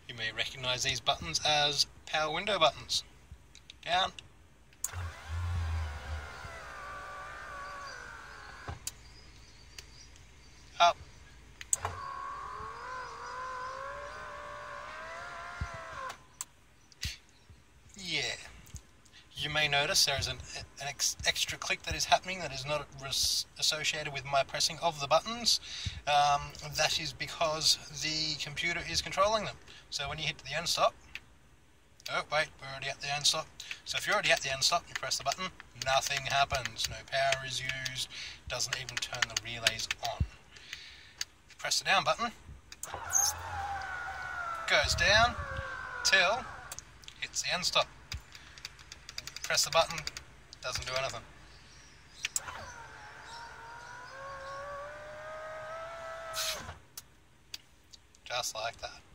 You may recognize these buttons as power window buttons. Down. Up. Yeah. You may notice there is an extra click that is happening that is not associated with my pressing of the buttons. That is because the computer is controlling them. So when you hit the end stop, oh wait, we're already at the end stop. So if you're already at the end stop, you press the button, nothing happens. No power is used, doesn't even turn the relays on. Press the down button, goes down till hits the end stop. Press the button, doesn't do anything. Just like that.